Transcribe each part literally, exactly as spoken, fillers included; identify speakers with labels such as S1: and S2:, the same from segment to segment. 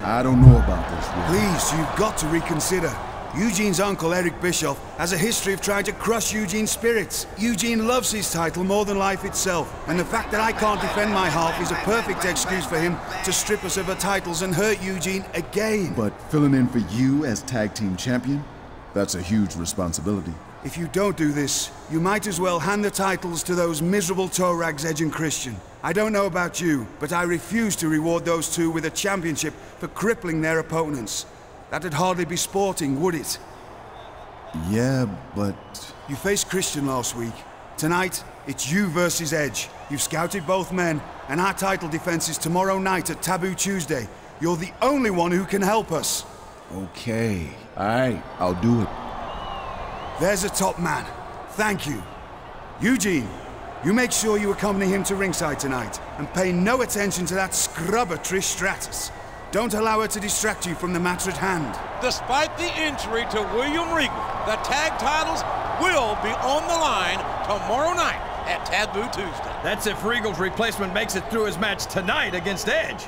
S1: I don't know about this, Rick.
S2: Please, you've got to reconsider. Eugene's uncle, Eric Bischoff, has a history of trying to crush Eugene's spirits. Eugene loves his title more than life itself, and the fact that I can't defend my half is a perfect excuse for him to strip us of our titles and hurt Eugene again.
S1: But filling in for you as tag team champion? That's a huge responsibility.
S2: If you don't do this, you might as well hand the titles to those miserable toe rags, Edge and Christian. I don't know about you, but I refuse to reward those two with a championship for crippling their opponents. That'd hardly be sporting, would it?
S1: Yeah, but...
S2: You faced Christian last week. Tonight, it's you versus Edge. You've scouted both men, and our title defense is tomorrow night at Taboo Tuesday. You're the only one who can help us.
S1: Okay. Alright, I'll do it.
S2: There's a top man. Thank you. Eugene, you make sure you accompany him to ringside tonight, and pay no attention to that scrubber Trish Stratus. Don't allow her to distract you from the match at hand.
S3: Despite the injury to William Regal, the tag titles will be on the line tomorrow night at Taboo Tuesday.
S4: That's if Regal's replacement makes it through his match tonight against Edge.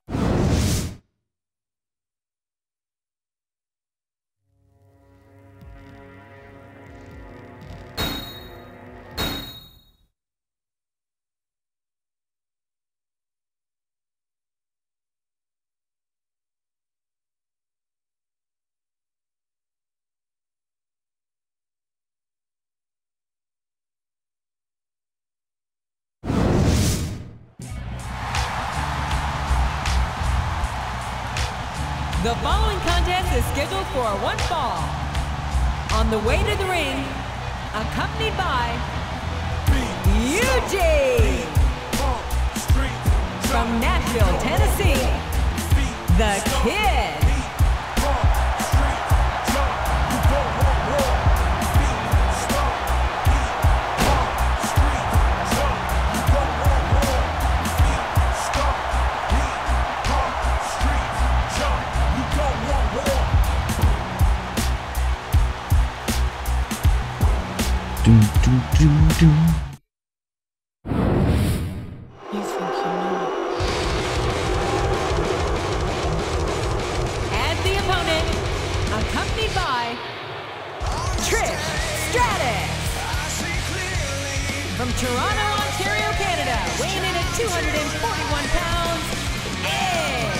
S5: The following contest is scheduled for one fall. On the way to the ring, accompanied by Eugene from Nashville, Tennessee, the Kid.
S6: Doom, doom, doom, doom.
S5: You think you know? And the opponent, accompanied by Trish Stratus. From Toronto, Ontario, Canada, weighing in at two hundred forty-one pounds, Edge.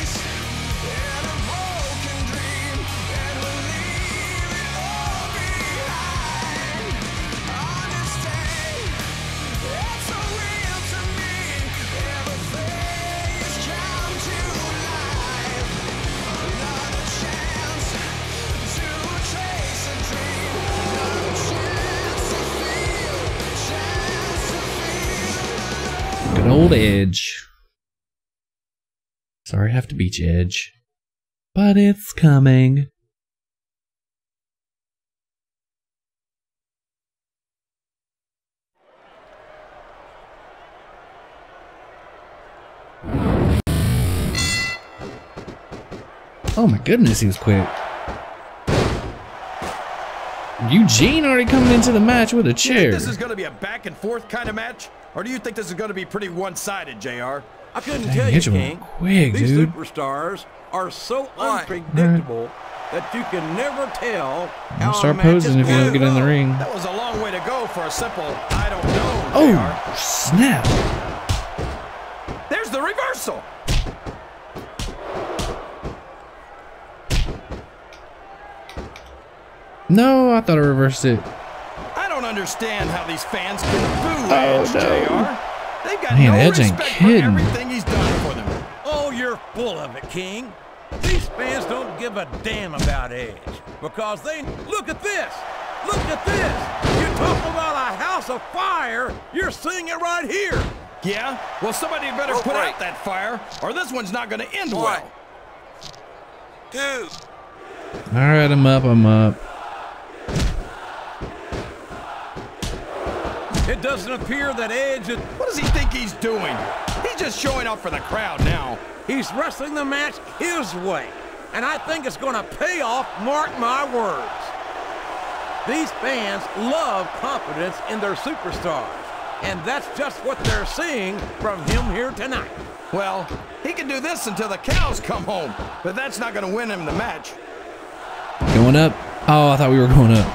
S6: Good old Edge. Sorry I have to beat you, Edge. But it's coming. Oh my goodness, he was quick. Eugene already coming into the match with a chair.
S4: Do you think this is going to be a back and forth kind of match? Or do you think this is going to be pretty one-sided, J R?
S3: I couldn't
S6: Dang,
S3: tell you, King.
S6: Quick,
S3: These
S6: dude.
S3: superstars are so unpredictable right. that you can never tell how
S6: I'll start
S3: a match is
S6: posing if you don't get in the ring.
S4: That was a long way to go for a simple, I don't know,
S6: Oh,
S4: J R.
S6: snap.
S4: There's the reversal.
S6: No, I thought I reversed it.
S4: I don't understand how these fans can boo
S6: Oh,
S4: Edge,
S6: no.
S4: J R. They've got
S6: Man,
S4: no
S6: Edge ain't
S4: respect
S6: kidding.
S4: for everything he's done for them.
S3: Oh, you're full of it, King. These fans don't give a damn about Edge because they look at this. Look at this. You talk about a house of fire. You're seeing it right here.
S4: Yeah? Well, somebody better
S3: Oh,
S4: put
S3: right.
S4: out that fire, or this one's not going to end
S3: One,
S4: well.
S3: two.
S6: All right, I'm up, I'm up.
S3: It doesn't appear that Edge is...
S4: What does he think he's doing? He's just showing off for the crowd now.
S3: He's wrestling the match his way. And I think it's going to pay off, mark my words. These fans love confidence in their superstars. and that's just what they're seeing from him here tonight.
S4: Well, he can do this until the cows come home, but that's not going to win him the match.
S6: Going up? Oh, I thought we were going up.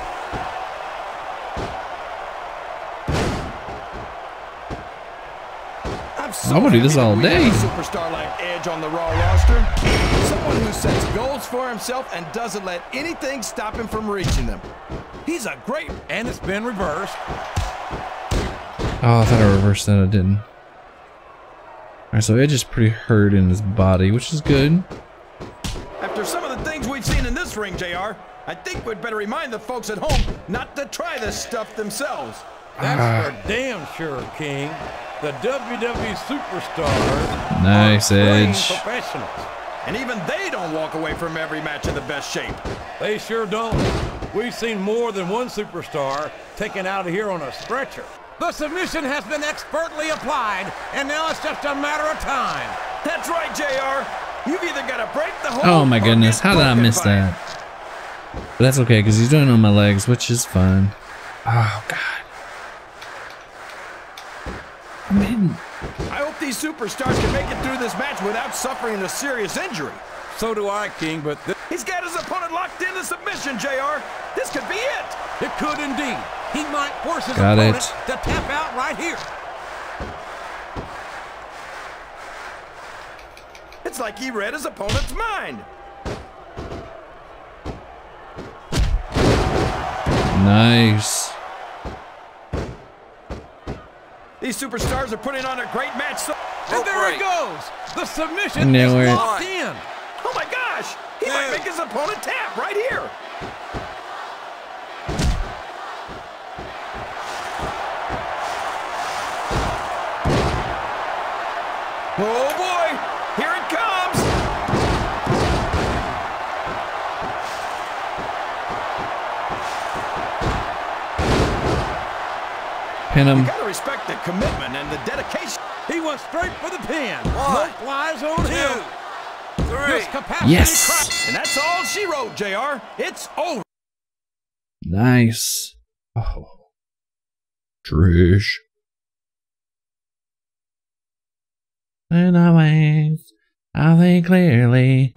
S4: I'm so
S6: I want to do this
S4: happy
S6: all
S4: that we
S6: day.
S4: have a superstar like Edge on the Raw roster. Someone who sets goals for himself and doesn't let anything stop him from reaching them. He's a great...
S3: And it's been reversed.
S6: Oh, I thought I reversed that. I didn't. Alright, so Edge is pretty hurt in his body, which is good.
S4: After some of the things we've seen in this ring, J R, I think we'd better remind the folks at home not to try this stuff themselves.
S3: That's
S6: Ah.
S3: for damn sure, King. The W W E superstars
S6: Nice,
S3: are trained
S6: Edge.
S3: professionals.
S4: And even they don't walk away from every match in the best shape.
S3: They sure don't. We've seen more than one superstar taken out of here on a stretcher. The submission has been expertly applied, and now it's just a matter of time.
S4: That's right, J R. You've either got to break the hold.
S6: Oh my
S4: or
S6: goodness,
S4: get
S6: how did I
S4: broken
S6: miss
S4: by it.
S6: that? But that's okay, because he's doing it on my legs, which is fine. Oh, God. I mean,
S4: I hope these superstars can make it through this match without suffering a serious injury.
S3: So do I, King, but th
S4: He's got his opponent locked into submission, J R. This could be it.
S3: it could indeed. He might force his
S6: Got
S3: opponent
S6: it.
S3: to tap out right here.
S4: It's like he read his opponent's mind.
S6: nice.
S4: These superstars are putting on a great match. So
S3: And there it goes. The submission
S6: I knew
S3: is
S6: it.
S3: locked in.
S4: oh my gosh, he might make his opponent tap right here. Oh boy, here it comes.
S6: Pin him.
S4: You gotta respect the commitment and the dedication.
S3: He went straight for the pin. No flies on him. This capacity
S6: Yes.
S3: crack-
S4: And that's all she wrote, J R. It's over.
S6: Nice. Oh. Trish. And I wave. I think clearly.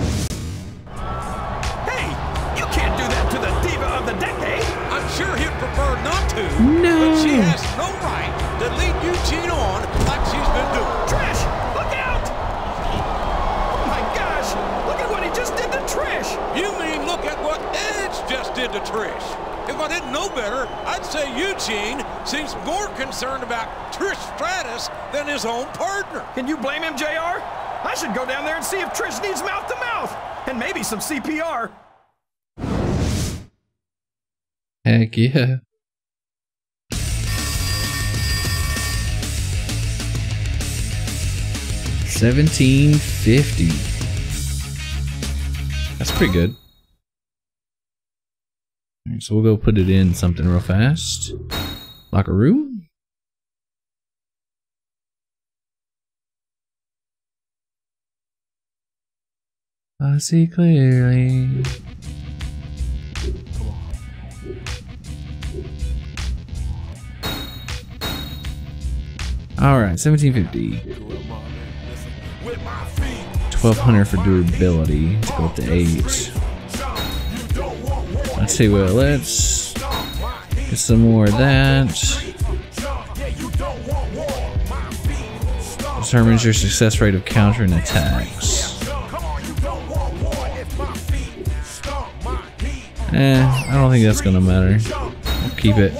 S4: Hey, you can't do that to the diva of the decade.
S3: I'm sure he'd prefer not to.
S6: No.
S3: But she has no right to lead Eugene on like she's been doing.
S4: Trish, look out! Oh my gosh, look at what he just did to Trish.
S3: You mean look at what Edge just did to Trish? If I didn't know better, I'd say Eugene seems more concerned about Trish Stratus than his own partner.
S4: Can you blame him, J R? I should go down there and see if Trish needs mouth to mouth and maybe some C P R.
S6: Heck yeah. Seventeen fifty. That's pretty good. Alright, so we'll go put it in something real fast. Locker room. I see clearly. Alright, seventeen fifty. twelve hundred for durability. Let's go up to eight. Let's see what, let's get some more of that. Determines your success rate of countering attacks. Eh, I don't think that's gonna matter. We'll keep it.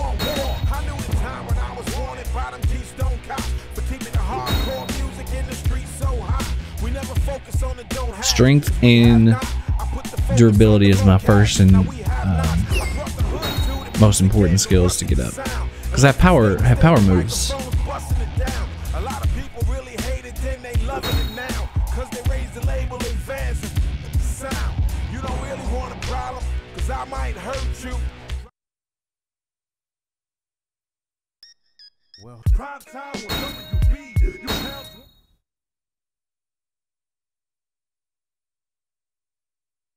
S6: Strength and durability is my first and um, most important skills to get up, because I have power, I have power moves.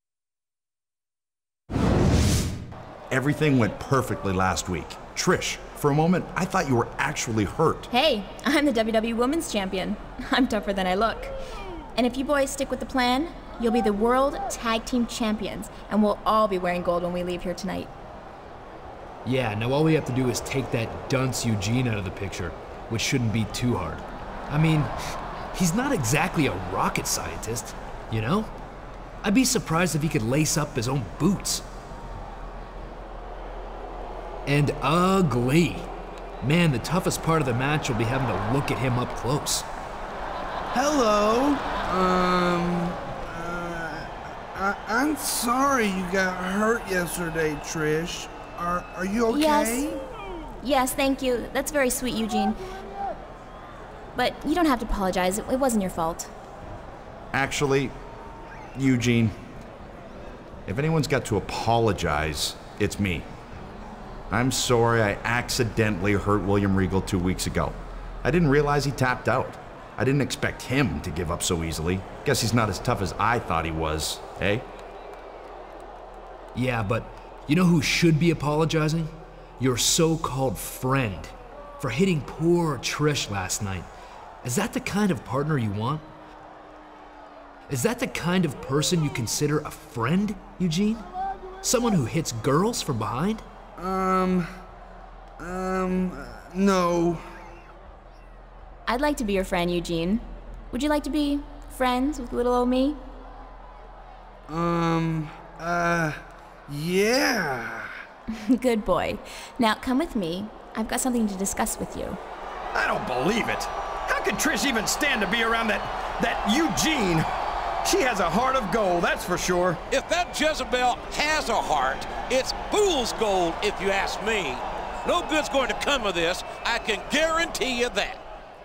S7: Everything went perfectly last week. Trish For a moment, I thought you were actually hurt.
S8: Hey, I'm the W W E Women's Champion. I'm tougher than I look. And if you boys stick with the plan, you'll be the World Tag Team Champions, and we'll all be wearing gold when we leave here tonight.
S9: Yeah, now all we have to do is take that dunce Eugene out of the picture, which shouldn't be too hard. I mean, he's not exactly a rocket scientist, you know? I'd be surprised if he could lace up his own boots. And ugly. Man, the toughest part of the match will be having to look at him up close.
S10: Hello. Um, uh, I, I'm sorry you got hurt yesterday, Trish. Are, are you okay?
S8: Yes. Yes, thank you. That's very sweet, Eugene. But you don't have to apologize. It, it wasn't your fault.
S7: Actually, Eugene, if anyone's got to apologize, it's me. I'm sorry I accidentally hurt William Regal two weeks ago. I didn't realize he tapped out. I didn't expect him to give up so easily. Guess he's not as tough as I thought he was, eh?
S9: Yeah, but you know who should be apologizing? Your so-called friend for hitting poor Trish last night. Is that the kind of partner you want? Is that the kind of person you consider a friend, Eugene? Someone who hits girls from behind?
S10: Um, um, no.
S8: I'd like to be your friend, Eugene. Would you like to be friends with little old me?
S10: Um, uh, yeah.
S8: Good boy. Now come with me. I've got something to discuss with you.
S4: I don't believe it. How could Trish even stand to be around that, that Eugene? She has a heart of gold, that's for sure.
S3: If that Jezebel has a heart, it's fool's gold, if you ask me. No good's going to come of this. I can guarantee you that.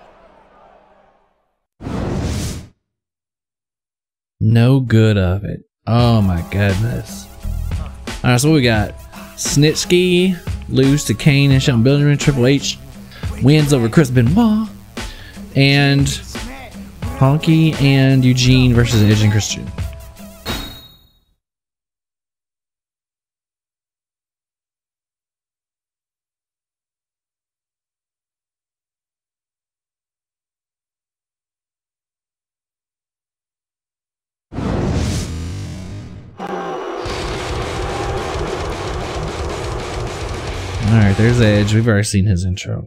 S6: No good of it. Oh my goodness. Alright, so what we got? Snitsky lose to Kane and Shelton Benjamin. Triple H wins over Chris Benoit. And Honky and Eugene versus Edge and Christian. Alright, there's Edge. We've already seen his intro.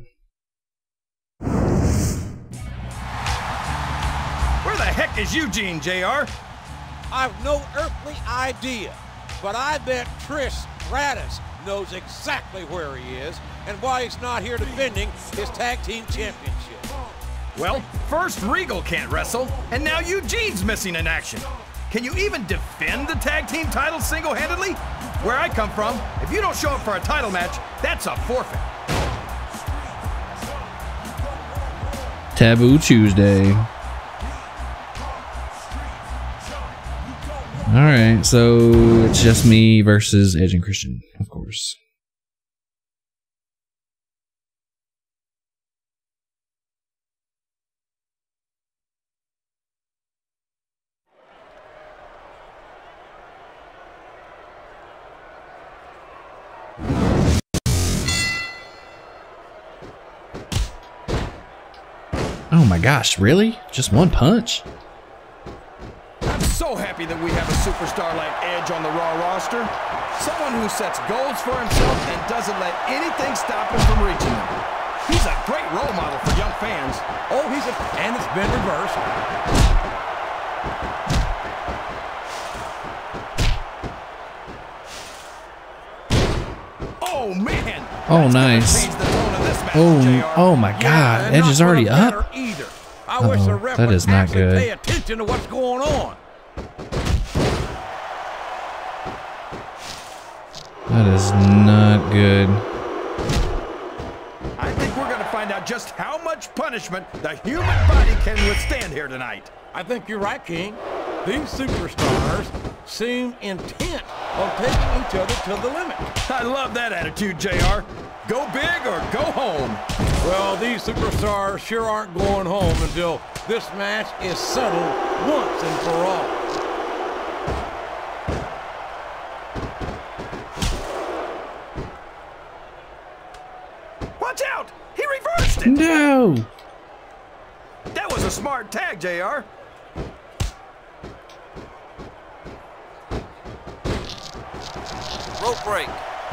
S4: Where the heck is Eugene, J R?
S3: I've no earthly idea, but I bet Trish Stratus knows exactly where he is and why he's not here defending his tag team championship.
S4: Well, first Regal can't wrestle, and now Eugene's missing in action. Can you even defend the tag team title single-handedly? Where I come from, if you don't show up for a title match, that's a forfeit.
S6: Taboo Tuesday. Alright, so it's just me versus Edge and Christian, of course. Oh my gosh, really? Just one punch?
S4: I'm so happy that we have a superstar like Edge on the Raw roster. Someone who sets goals for himself and doesn't let anything stop him from reaching them. He's a great role model for young fans.
S3: Oh, he's a... and it's been reversed.
S4: Oh, man!
S6: Oh, nice. Oh, oh my God. Edge is already up.
S3: I wish the
S6: Uh-oh,
S3: ref
S6: that
S3: would
S6: is not
S3: actually
S6: good.
S3: pay attention to what's going on.
S6: That is not good.
S4: I think we're going to find out just how much punishment the human body can withstand here tonight.
S3: I think you're right, King. These superstars seem intent on taking each other to the limit.
S4: I love that attitude, J R. Go big or go home.
S3: Well, these superstars sure aren't going home until this match is settled once and for all.
S6: no.
S4: That was a smart tag, J R.
S3: Rope break.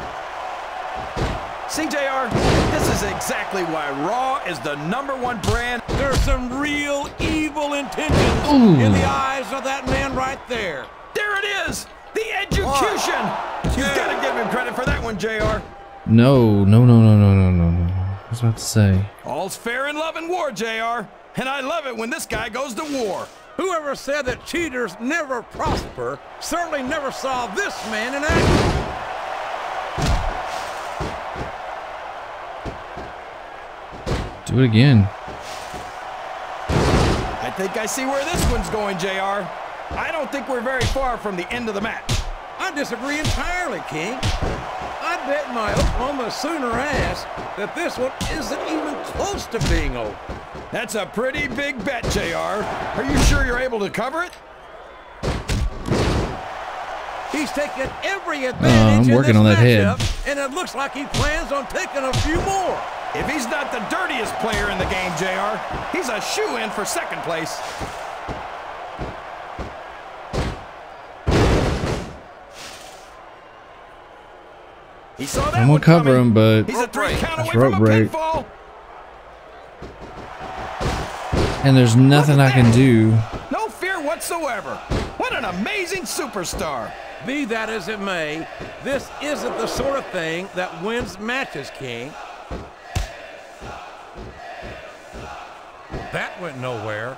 S4: See, J R, this is exactly why Raw is the number one brand.
S3: There's some real evil intentions
S6: Ooh.
S3: in the eyes of that man right there.
S4: There it is! The execution! You've got to give him credit for that one, J R.
S6: No, no, no, no, no, no, no, no. I was about to say.
S4: All's fair in love and war, J R. And I love it when this guy goes to war.
S3: Whoever said that cheaters never prosper certainly never saw this man in action.
S6: Do it again.
S4: I think I see where this one's going, J R. I don't think we're very far from the end of the match.
S3: I disagree entirely, King. I bet my Oklahoma Sooner ass that this one isn't even close to being over.
S4: That's a pretty big bet, J R. Are you sure you're able to cover it?
S3: He's taken every
S6: Uh,
S3: advantage
S6: I'm
S3: in
S6: working
S3: this
S6: on that head.
S3: matchup, and it looks like he plans on taking a few more.
S4: If he's not the dirtiest player in the game, J R, he's a shoo-in for second place. He saw that
S6: I'm
S4: one
S6: gonna cover
S4: coming.
S6: him, but
S4: He's a three count
S6: that's
S4: away
S6: rope
S4: from a
S6: break.
S4: pinfall.
S6: And there's nothing I can do.
S4: No fear whatsoever. What an amazing superstar.
S3: Be that as it may, this isn't the sort of thing that wins matches, King. That went nowhere.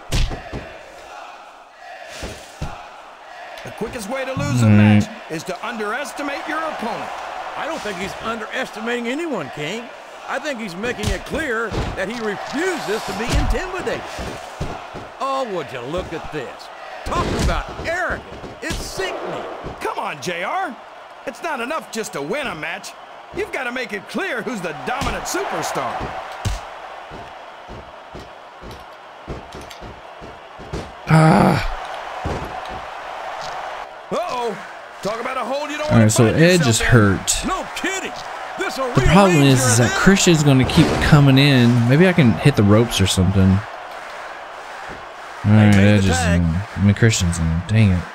S4: The quickest way to lose a
S6: Mm.
S4: match is to underestimate your opponent.
S3: I don't think he's underestimating anyone, King. I think he's making it clear that he refuses to be intimidated. Oh, would you look at this? Talking about arrogant. It's sickening.
S4: Come on, J R. It's not enough just to win a match. You've got to make it clear who's the dominant superstar.
S6: Ah.
S4: Uh-oh. Talk about a hold you don't
S6: All
S4: want
S6: right,
S4: to
S6: so
S4: find
S6: Edge
S4: yourself
S6: is
S4: in.
S6: hurt.
S3: No kidding. This will
S6: The problem is, is that
S3: rearrange
S6: Christian's going to keep coming in. Maybe I can hit the ropes or something. All right,
S3: made the
S6: Edge is
S3: tag.
S6: in. I mean, Christian's in. Dang it.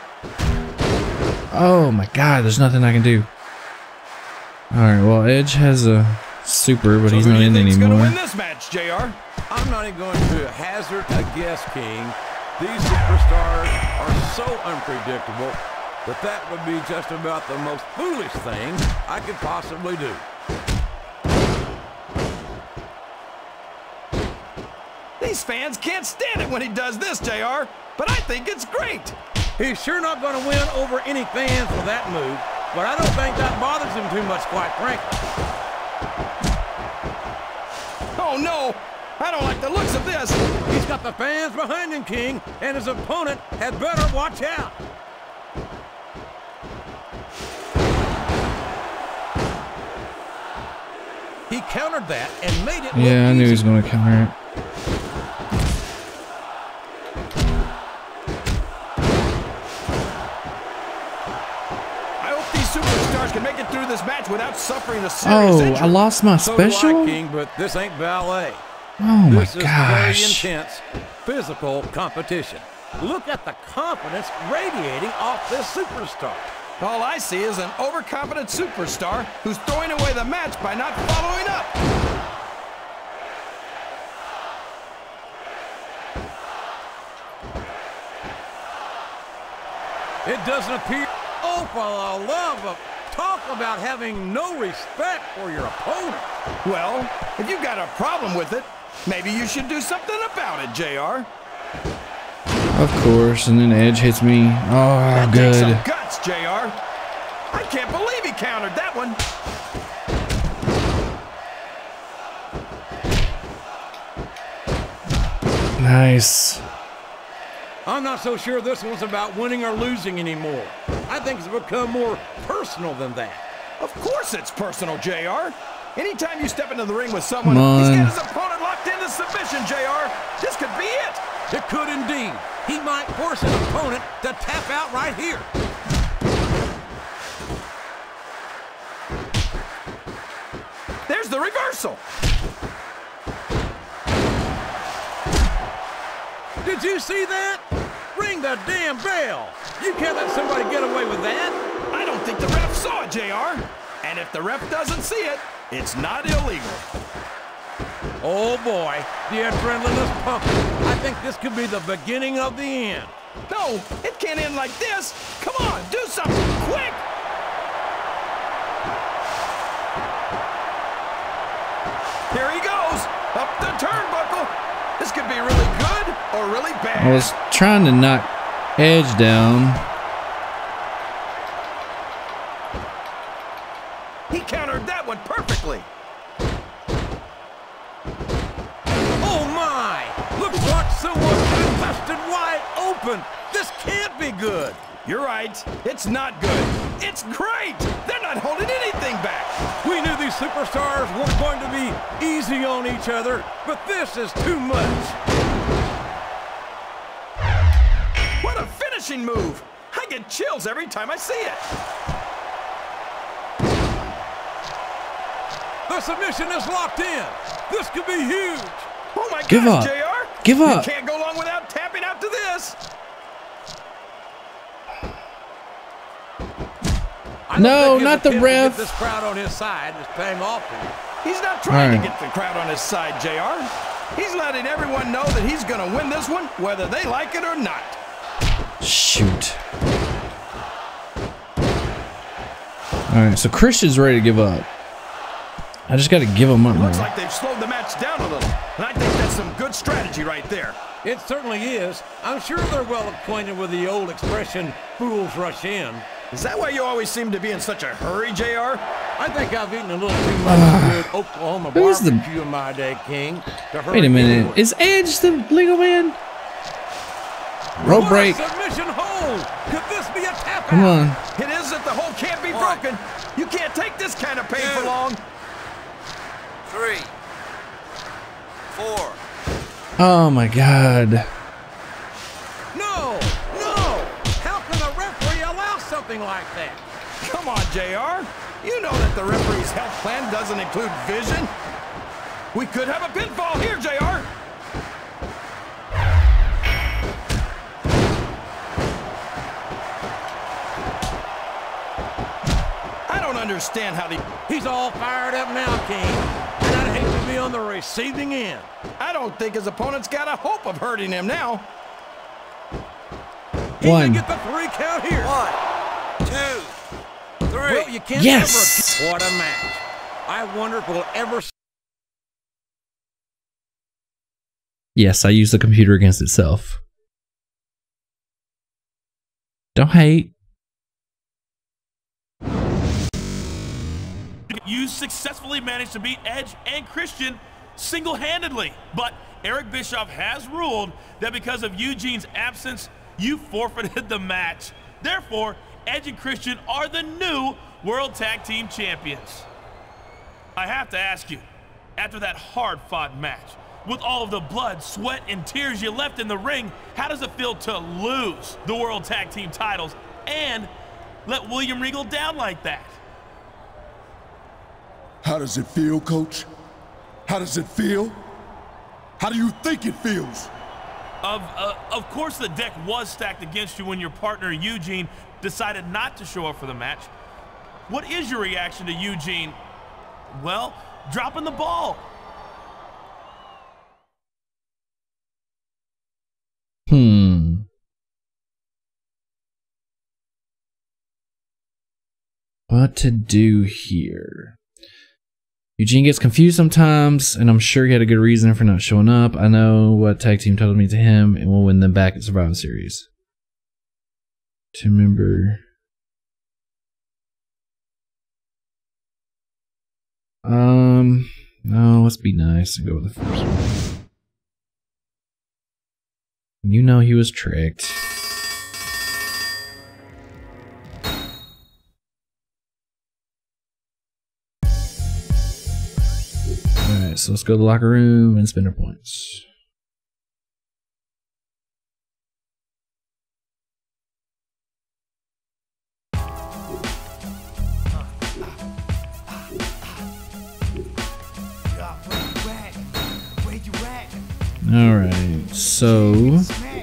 S6: Oh my God, there's nothing I can do. All right, well, Edge has a super, but
S4: So
S6: he's
S4: who
S6: not
S4: do you
S6: in
S4: think's gonna
S6: anymore.
S4: win this match, J R?
S3: I'm not even going to hazard a guess, King. These superstars are so unpredictable that that would be just about the most foolish thing I could possibly do.
S4: These fans can't stand it when he does this, J R, but I think it's great.
S3: He's sure not going to win over any fans with that move, but I don't think that bothers him too much, quite frankly.
S4: Oh, no. I don't like the looks of this.
S3: He's got the fans behind him, King, and his opponent had better watch out. He countered that and made it look
S6: Yeah, I knew he was
S3: easy.
S6: going to counter it.
S4: I hope these superstars can make it through this match without suffering a serious
S6: Oh,
S4: injury.
S6: I lost my
S3: So do I,
S6: special?
S3: King, but this ain't ballet.
S6: Oh my
S3: This is very
S6: gosh.
S3: intense physical competition. Look at the confidence radiating off this superstar.
S4: All I see is an overconfident superstar who's throwing away the match by not following up.
S3: It doesn't appear. Oh, for the love of. Talk about having no respect for your opponent.
S4: Well, if you've got a problem with it, maybe you should do something about it, J R.
S6: Of course, and then Edge hits me. Oh,
S4: That takes some
S6: good.
S4: guts, J R. I can't believe he countered that one.
S6: Nice.
S3: I'm not so sure this one's about winning or losing anymore. I think it's become more personal than that.
S4: Of course it's personal, J R. Anytime you step into the ring with someone,
S6: Come
S4: he's
S6: on.
S4: got his opponent locked into submission, J R. This could be it.
S3: It could indeed. He might force his opponent to tap out right here.
S4: There's the reversal.
S3: Did you see that? Ring the damn bell. You can't let somebody get away with that.
S4: I don't think the ref saw it, J R. And if the ref doesn't see it, it's not illegal.
S3: Oh boy, the adrenaline is pumping. I think this could be the beginning of the end.
S4: No, it can't end like this. Come on, do something quick. Here he goes, up the turnbuckle. This could be really good or really bad.
S6: I was trying to knock Edge down.
S4: He countered that one perfectly.
S3: Oh my! Looks like someone's been busted wide open. This can't be good.
S4: You're right. It's not good. It's great. They're not holding anything back.
S3: We knew these superstars weren't going to be easy on each other, but this is too much.
S4: What a finishing move. I get chills every time I see it.
S3: The submission is locked in. This could be huge.
S4: Oh my
S6: Give
S4: gosh,
S6: up.
S4: J R.
S6: Give up.
S4: You can't go long without tapping out to this.
S6: No, not the ref.
S3: Get this crowd on his side is paying off for you.
S4: He's not trying
S6: right.
S4: to get the crowd on his side, J R. He's letting everyone know that he's going to win this one, whether they like it or not.
S6: Shoot. All right, so Christian's ready to give up. I just got to give him up.
S4: Looks
S6: now.
S4: like they've slowed the match down a little, and I think that's some good strategy right there.
S3: It certainly is. I'm sure they're well acquainted with the old expression, fools rush in.
S4: Is that why you always seem to be in such a hurry, J R?
S3: I think I've eaten a little too much good Oklahoma
S6: who's the-
S3: barbecue in my day, King. to hurry
S6: Wait a minute.
S3: anywhere.
S6: Is Edge the legal man? Rope
S3: What
S6: break.
S3: a submission hold! Could this be a tap
S6: Come
S3: out?
S6: on.
S4: It is if the hold can't be
S3: One.
S4: broken. You can't take this kind of pain for
S3: Two.
S4: long.
S3: Three. Four.
S6: Oh my God.
S3: No! No! How can the referee allow something like that?
S4: Come on, J R. You know that the referee's health plan doesn't include vision. We could have a pinfall here, J R. I don't understand how the...
S3: He's all fired up now, King. And I'd hate to be on the receiving end.
S4: I don't think his opponent's got a hope of hurting him now.
S3: He
S6: One.
S3: can get the three count here.
S11: One, two, three.
S3: Well, you can't
S6: Yes.
S3: ever... What a match. I wonder if we'll ever...
S6: Yes, I use the computer against itself. Don't hate.
S12: You successfully managed to beat Edge and Christian single-handedly, but Eric Bischoff has ruled that because of Eugene's absence, you forfeited the match. Therefore, Edge and Christian are the new World Tag Team Champions. I have to ask you, after that hard-fought match, with all of the blood, sweat, and tears you left in the ring, how does it feel to lose the World Tag Team titles and let William Regal down like that?
S1: How does it feel, Coach? How does it feel? How do you think it feels?
S12: Of, uh, of course the deck was stacked against you when your partner Eugene decided not to show up for the match. What is your reaction to Eugene, well, dropping the ball?
S6: Hmm. What to do here? Eugene gets confused sometimes, and I'm sure he had a good reason for not showing up. I know what tag team told me to him, and we'll win them back at Survivor Series. To remember. Um, no, let's be nice and go with the first one. You know he was tricked. Alright, so let's go to the locker room and spend our points. Alright. So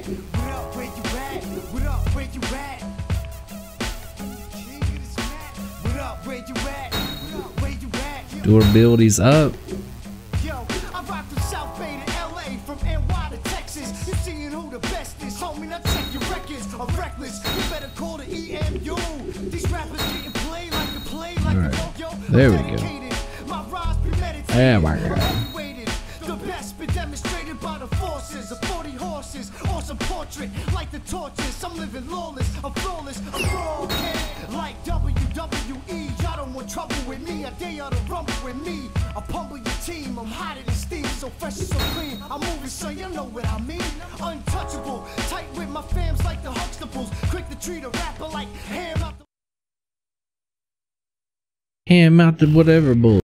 S6: durability's up.
S13: Yo, I rock from South Bay to L A, from N Y to Texas. You seeing who the best is, homie. Now check your records. I'm reckless. You better call the E M U. These rappers getting played like a play, like a yo-yo.
S6: There we go.
S13: My rhymes premeditated.
S6: Oh my god.
S13: The best been demonstrated by the forces of forty horses. Awesome portrait, like the torches. I'm living lawless, I'm flawless, I'm raw, kid. Like W W E, y'all don't want trouble with me. I dare y'all to rumble with me. I pummel your team, I'm hotter than steam, so fresh and so clean. I'm moving, so you know what I mean. Untouchable, tight with my fams like the Huxtables. Quick to treat a rapper like ham out the
S6: Hand mounted whatever bull.